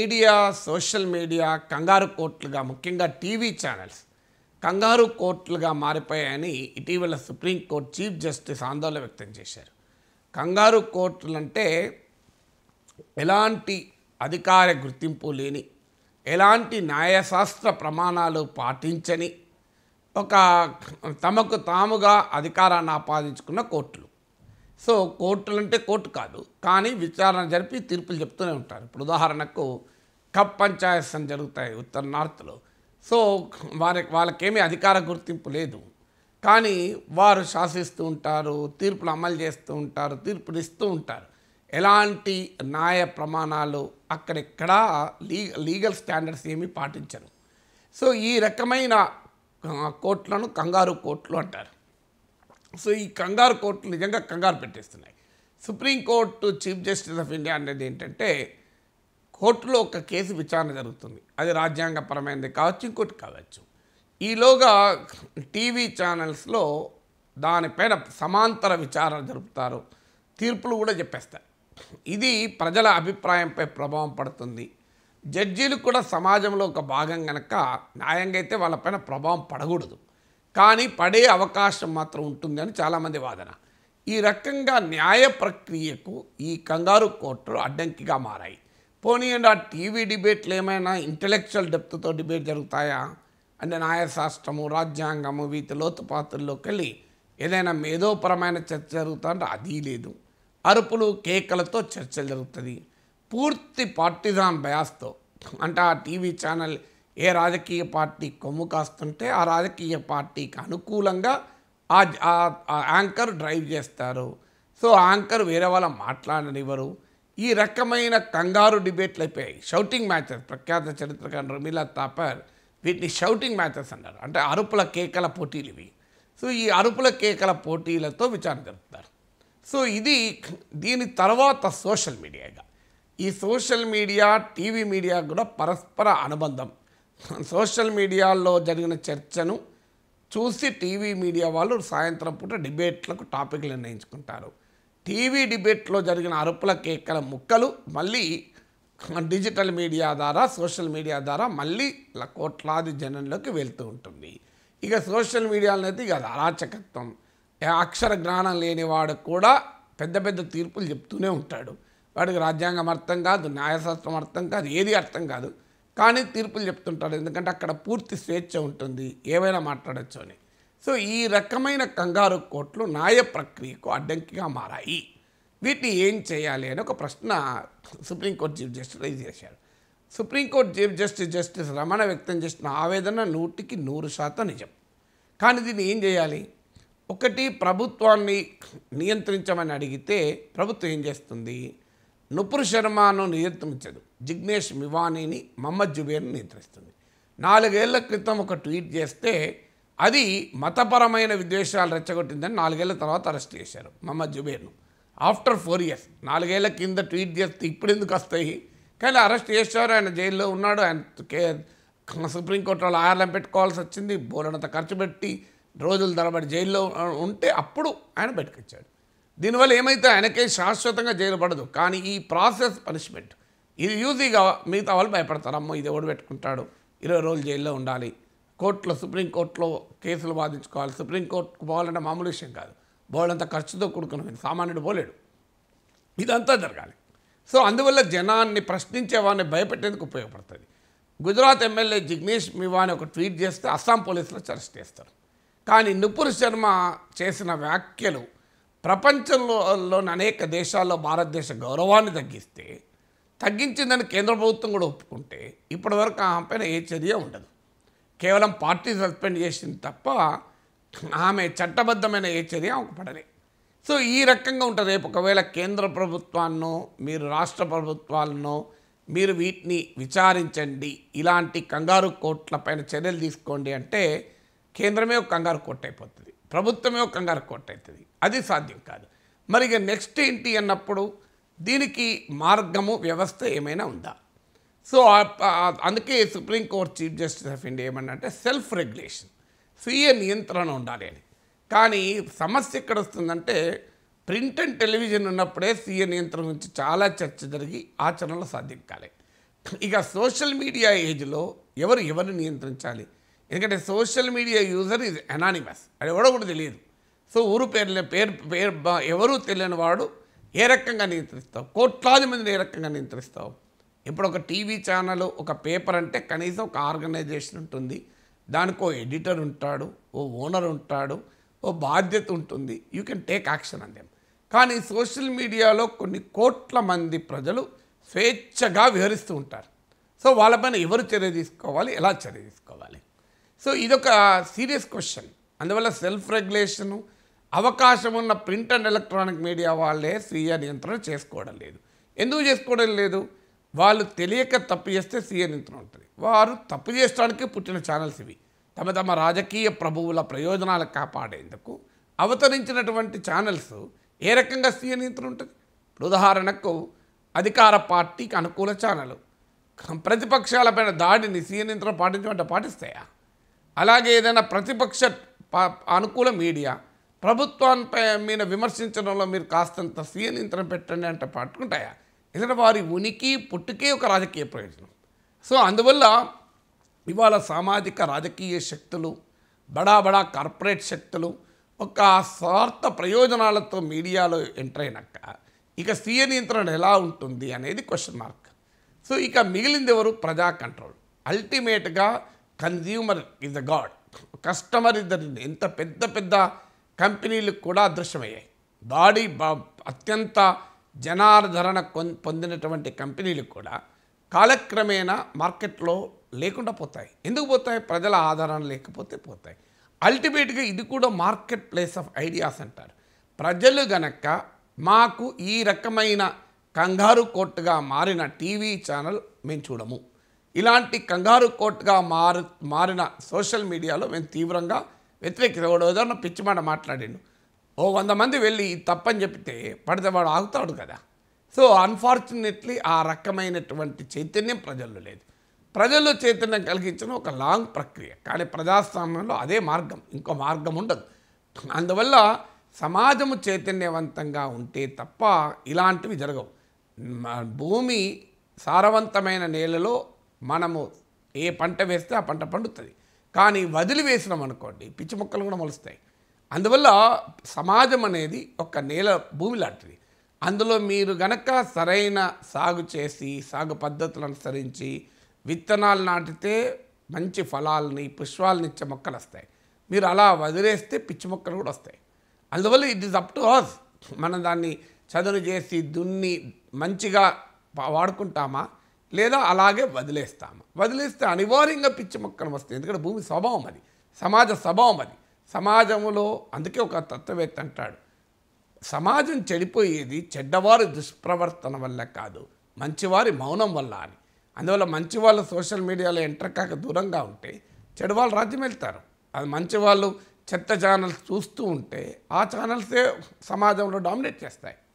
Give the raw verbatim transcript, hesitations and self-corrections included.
Media social media కంగారు కోర్టులుగా ముఖ్యంగా TV channels కంగారు కోర్టులుగా మారిపోయాయని ఇటీవల సుప్రీంకోర్టు చీఫ్ జస్టిస్ ఆందోళన వ్యక్తం చేశారు. కంగారు కోర్టులంటే ఎలాంటి అధికార గుర్తింపు లేని, ఎలాంటి న్యాయశాస్త్ర ప్రమాణాలు పాటించని ఒక తమకు తాముగా అధికారాన్ని ఆపాదించుకున్న కోర్టులు. సో కోర్టులు అంటే కోర్టు కాదు, కానీ విచారణ జరిపి తీర్పులు చెప్తూనే ఉంటారు. ఇప్పుడు ఉదాహరణకు కప్ పంచాయత్స్ అని జరుగుతాయి ఉత్తర నార్త్లో. సో వారి వాళ్ళకేమీ అధికార గుర్తింపు లేదు, కానీ వారు శాసిస్తూ ఉంటారు, తీర్పులు అమలు చేస్తూ ఉంటారు, తీర్పులు ఇస్తూ ఉంటారు. ఎలాంటి న్యాయ ప్రమాణాలు అక్కడెక్కడా లీ లీగల్ స్టాండర్డ్స్ ఏమీ పాటించరు. సో ఈ రకమైన కోర్టులను కంగారు కోర్టులు అంటారు. సో ఈ కంగారు కోర్టులు నిజంగా కంగారు పెట్టేస్తున్నాయి. Supreme court chief justice of India అనేది ఏంటంటే, కోర్టులో ఒక కేసు విచారణ జరుగుతుంది, అది రాజ్యాంగపరమైనది కావచ్చు, ఇంకోటి కావచ్చు. ఈలోగా టీవీ ఛానల్స్లో దానిపైన సమాంతర విచారణ జరుపుతారు, తీర్పులు కూడా చెప్పేస్తారు. ఇది ప్రజల అభిప్రాయంపై ప్రభావం పడుతుంది. జడ్జీలు కూడా సమాజంలో ఒక భాగం కనుక న్యాయంగా అయితే వాళ్ళపైన ప్రభావం పడకూడదు, కానీ పడే అవకాశం మాత్రం ఉంటుంది అని చాలామంది వాదన. ఈ రకంగా న్యాయ ప్రక్రియకు ఈ కంగారు కోర్టులు అడ్డంకిగా మారాయి. పోనీయండి, ఆ టీవీ డిబేట్లు ఏమైనా ఇంటెలెక్చువల్ డెప్త్తో డిబేట్ జరుగుతాయా అంటే న్యాయశాస్త్రము, రాజ్యాంగము, వీటి లోతుపాతుల్లోకి వెళ్ళి ఏదైనా మేధోపరమైన చర్చ జరుగుతుంటే అది లేదు. అరుపులు కేకలతో చర్చలు జరుగుతుంది. పూర్తి పార్టిజాన్ బయాస్తో, అంటే ఆ టీవీ ఛానల్ ఏ రాజకీయ పార్టీ కొమ్ము కాస్తుంటే ఆ రాజకీయ పార్టీకి అనుకూలంగా ఆ యాంకర్ డ్రైవ్ చేస్తారు. సో యాంకర్ వేరే వాళ్ళ మాట్లాడనివ్వరు. ఈ రకమైన కంగారు డిబేట్లు అయిపోయాయి. షౌటింగ్ మ్యాచెస్, ప్రఖ్యాత చరిత్రకారుడు రమీలా తాపర్ వీటిని షౌటింగ్ మ్యాచెస్ అన్నారు. అంటే అరుపుల కేకల పోటీలు ఇవి. సో ఈ అరుపుల కేకల పోటీలతో విచారణ జరుపుతారు. సో ఇది దీని తర్వాత సోషల్ మీడియాగా, ఈ సోషల్ మీడియా టీవీ మీడియా కూడా పరస్పర అనుబంధం. సోషల్ మీడియాలో జరిగిన చర్చను చూసి టీవీ మీడియా వాళ్ళు సాయంత్రం పూట డిబేట్లకు టాపిక్లు నిర్ణయించుకుంటారు. టీవీ డిబేట్లో జరిగిన అరుపుల కేకల ముక్కలు మళ్ళీ డిజిటల్ మీడియా ద్వారా, సోషల్ మీడియా ద్వారా మళ్ళీ కోట్లాది జనంలోకి వెళ్తూ ఉంటుంది. ఇక సోషల్ మీడియాలో అయితే ఇక అరాచకత్వం, అక్షర జ్ఞానం లేనివాడు కూడా పెద్ద పెద్ద తీర్పులు చెప్తూనే ఉంటాడు. వాడికి రాజ్యాంగం అర్థం కాదు, న్యాయశాస్త్రం అర్థం కాదు, ఏది అర్థం కాదు, కానీ తీర్పులు చెప్తుంటాడు. ఎందుకంటే అక్కడ పూర్తి స్వేచ్ఛ ఉంటుంది, ఏవైనా మాట్లాడచ్చు అని. సో ఈ రకమైన కంగారు కోర్టులు న్యాయ ప్రక్రియకు అడ్డంకిగా మారాయి. వీటిని ఏం చేయాలి అని ఒక ప్రశ్న సుప్రీంకోర్టు చీఫ్ జస్టిస్ రైజ్ చేశారు. Supreme court chief justice justice Ramana వ్యక్తం చేసిన ఆవేదన నూటికి నూరు శాతం నిజం. కానీ దీన్ని ఏం చేయాలి? ఒకటి, ప్రభుత్వాన్ని నియంత్రించమని అడిగితే ప్రభుత్వం ఏం చేస్తుంది? నుపుర్ శర్మను నియంత్రించదు, జిగ్నేష్ మివానీని, మహమ్మద్ జుబేర్ని నియంత్రిస్తుంది. నాలుగేళ్ల క్రితం ఒక ట్వీట్ చేస్తే అది మతపరమైన విద్వేషాలు రెచ్చగొట్టిందని నాలుగేళ్ల తర్వాత అరెస్ట్ చేశారు మహమ్మద్ జుబేర్ను. ఆఫ్టర్ ఫోర్ ఇయర్స్ నాలుగేళ్ల కింద ట్వీట్ చేస్తే ఇప్పుడు ఎందుకు వస్తాయి? కానీ అరెస్ట్ చేశారు, ఆయన జైల్లో ఉన్నాడు. ఆయన సుప్రీంకోర్టులో లాయర్లను పెట్టుకోవాల్సి వచ్చింది, బోలెడంత ఖర్చు పెట్టి రోజుల తరబడి జైల్లో ఉంటే అప్పుడు ఆయన బయటకు వచ్చాడు. దీనివల్ల ఏమైతే ఆయనకే శాశ్వతంగా జైలు పడదు, కానీ ఈ ప్రాసెస్ పనిష్మెంట్ ఇది యూజీగా మిగతా వాళ్ళు భయపడతారు. అమ్మో ఇది ఎవడు పెట్టుకుంటాడు, ఇరవై రోజులు జైల్లో ఉండాలి, కోర్టులో సుప్రీంకోర్టులో కేసులు వాదించుకోవాలి, సుప్రీంకోర్టుకు పోవాలంటే మామూలు విషయం కాదు, బోలంత ఖర్చుతో కూడుకున్న సామాన్యుడు పోలేడు, ఇదంతా జరగాలి. సో అందువల్ల జనాన్ని ప్రశ్నించే వారిని భయపెట్టేందుకు ఉపయోగపడుతుంది. గుజరాత్ ఎమ్మెల్యే జిగ్నేష్ మివాని ఒక ట్వీట్ చేస్తే అస్సాం పోలీసులు అరెస్ట్ చేస్తారు. కానీ నుపుర్ శర్మ చేసిన వ్యాఖ్యలు ప్రపంచంలోని అనేక దేశాల్లో భారతదేశ గౌరవాన్ని తగ్గిస్తే, తగ్గించిందని కేంద్ర ప్రభుత్వం కూడా ఒప్పుకుంటే ఇప్పటివరకు ఆమె పైన ఏ చర్య ఉండదు. కేవలం పార్టీ సస్పెండ్ చేసింది తప్ప ఆమె చట్టబద్ధమైన ఏ చర్య ఆమెకు పడలే. సో ఈ రకంగా ఉంటుంది. రేపు ఒకవేళ కేంద్ర ప్రభుత్వాన్నో మీరు రాష్ట్ర ప్రభుత్వాలనో మీరు వీటిని విచారించండి, ఇలాంటి కంగారు కోర్టులపైన చర్యలు తీసుకోండి అంటే కేంద్రమే ఒక కంగారు కోర్టు అయిపోతుంది, ప్రభుత్వమే ఒక కంగారు కోర్టు అవుతుంది. అది సాధ్యం కాదు. మరి ఇక నెక్స్ట్ ఏంటి అన్నప్పుడు దీనికి మార్గము, వ్యవస్థ ఏమైనా ఉందా? సో అందుకే supreme court chief justice of India ఏమన్నంటే సెల్ఫ్ రెగ్యులేషన్, స్వీయ నియంత్రణ ఉండాలి అని. కానీ సమస్య ఎక్కడ వస్తుందంటే, ప్రింట్ అండ్ టెలివిజన్ ఉన్నప్పుడే స్వీయ నియంత్రణ గురించి చాలా చర్చ జరిగి ఆచరణలో సాధ్యం కాలేదు. ఇక సోషల్ మీడియా ఏజ్లో ఎవరు ఎవరిని నియంత్రించాలి? ఎందుకంటే సోషల్ మీడియా యూజర్ ఇది అనానిమస్, అది ఎవడో కూడా తెలియదు. సో ఊరు పేరు పేరు పేరు ఎవరూ తెలియని వాడు ఏ రకంగా నియంత్రిస్తావు? కోట్లాది మందిని ఏ రకంగా నియంత్రిస్తావు? ఇప్పుడు ఒక టీవీ ఛానల్, ఒక పేపర్ అంటే కనీసం ఒక ఆర్గనైజేషన్ ఉంటుంది, దానికి ఓ ఎడిటర్ ఉంటాడు, ఓ ఓనర్ ఉంటాడు, ఓ బాధ్యత ఉంటుంది. యూ కెన్ టేక్ యాక్షన్ అని. కానీ సోషల్ మీడియాలో కొన్ని కోట్ల మంది ప్రజలు స్వేచ్ఛగా విహరిస్తూ ఉంటారు. సో వాళ్ళపైన ఎవరు చర్య తీసుకోవాలి, ఎలా చర్య తీసుకోవాలి? సో ఇదొక సీరియస్ క్వశ్చన్. అందువల్ల సెల్ఫ్ రెగ్యులేషను అవకాశం ఉన్న ప్రింట్ అండ్ ఎలక్ట్రానిక్ మీడియా వాళ్ళే స్వీయ నియంత్రణ చేసుకోవడం లేదు. ఎందుకు చేసుకోవడం లేదు? వాళ్ళు తెలియక తప్పు చేస్తే స్వీయ నియంత్రణ ఉంటుంది. వారు తప్పు చేయడానికి పుట్టిన ఛానల్స్ ఇవి. తమ తమ రాజకీయ ప్రభువుల ప్రయోజనాలు కాపాడేందుకు అవతరించినటువంటి ఛానల్స్ ఏ రకంగా స్వీయ నియంత్రణ ఉంటుంది? ఉదాహరణకు అధికార పార్టీకి అనుకూల ఛానల్ ప్రతిపక్షాలపైన దాడిని స్వీయ నియంత్రణ పాటించమంటే పాటిస్తాయా? అలాగే ఏదైనా ప్రతిపక్ష అనుకూల మీడియా ప్రభుత్వాన్పై మీద విమర్శించడంలో మీరు కాస్తంత స్వీయ నియంత్రణ పెట్టండి అంటే పట్టుకుంటాయా? ఎందుకంటే వారి ఉనికి పుట్టుకే ఒక రాజకీయ ప్రయోజనం. సో అందువల్ల ఇవాళ సామాజిక రాజకీయ శక్తులు, బడా బడా కార్పొరేట్ శక్తులు ఒక స్వార్థ ప్రయోజనాలతో మీడియాలో ఎంటర్ అయినాక ఇక స్వీయ నియంత్రణ ఎలా ఉంటుంది అనేది క్వశ్చన్ మార్క్. సో ఇక మిగిలింది ఎవరు? ప్రజా కంట్రోల్. అల్టిమేట్గా consumer is the god, customer is the. ఎంత పెద్ద పెద్ద కంపెనీలకు కూడా అదృశ్యమయ్యాయి. బాడీ అత్యంత జనాదరణ పొందినటువంటి కంపెనీలు కూడా కాలక్రమేణా మార్కెట్లో లేకుండా పోతాయి. ఎందుకు పోతాయి? ప్రజల ఆదరణ లేకపోతే పోతాయి. అల్టిమేట్గా ఇది కూడా మార్కెట్ ప్లేస్ ఆఫ్ ఐడియాస్ అంటారు. ప్రజలు గనక మాకు ఈ రకమైన కంగారు కోర్టుగా మారిన టీవీ ఛానల్ మేము చూడము, ఇలాంటి కంగారు కోర్టుగా మారు మారిన సోషల్ మీడియాలో మేము తీవ్రంగా వ్యతిరేకిస్తాడు. ఉదాహరణ పిచ్చి మాట మాట్లాడిండు, ఓ వంద మంది వెళ్ళి తప్పని చెప్తే పడితే వాడు ఆగుతాడు కదా. సో అన్ఫార్చునేట్లీ ఆ రకమైనటువంటి చైతన్యం ప్రజల్లో లేదు. ప్రజల్లో చైతన్యం కలిగించిన ఒక లాంగ్ ప్రక్రియ, కానీ ప్రజాస్వామ్యంలో అదే మార్గం, ఇంకో మార్గం ఉండదు. అందువల్ల సమాజము చైతన్యవంతంగా ఉంటే తప్ప ఇలాంటివి జరగవు. భూమి సారవంతమైన నేలలో మనము ఏ పంట వేస్తే ఆ పంట పండుతుంది, కానీ వదిలి వేసినాం అనుకోండి పిచ్చి మొక్కలు కూడా మొలుస్తాయి. అందువల్ల సమాజం అనేది ఒక నేల భూమి లాంటిది. అందులో మీరు గనక సరైన సాగు చేసి సాగు పద్ధతులను అనుసరించి విత్తనాలు నాటితే మంచి ఫలాలని పుష్పాలను ఇచ్చే మొక్కలు వస్తాయి. మీరు అలా వదిలేస్తే పిచ్చి మొక్కలు కూడా వస్తాయి. అందువల్ల it is up to us. మనం దాన్ని చదును చేసి దున్ని మంచిగా వాడుకుంటామా లేదా అలాగే వదిలేస్తామా? వదిలేస్తే అనివార్యంగా పిచ్చి మొక్కలు వస్తాయి. ఎందుకంటే భూమి స్వభావం అది, సమాజ స్వభావం అది. సమాజంలో అందుకే ఒక తత్వవేత్త అంటాడు, సమాజం చెడిపోయేది చెడ్డవారి దుష్ప్రవర్తన వల్ల కాదు, మంచివారి మౌనం వల్ల అని. అందువల్ల మంచి వాళ్ళు సోషల్ మీడియాలో ఎంటర్ కాక దూరంగా ఉంటే చెడు వాళ్ళు రాజ్యం వెళ్తారు. అది మంచి వాళ్ళు చెత్త ఛానల్స్ చూస్తూ ఉంటే ఆ ఛానల్సే సమాజంలో డామినేట్ చేస్తాయి.